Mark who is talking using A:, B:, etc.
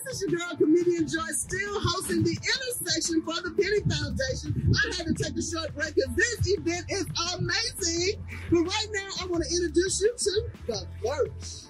A: is your girl, comedian Joy, still hosting the intersection for the Penny Foundation. I had to take a short break because this event is amazing. But right now, I want to introduce you to the Flourish.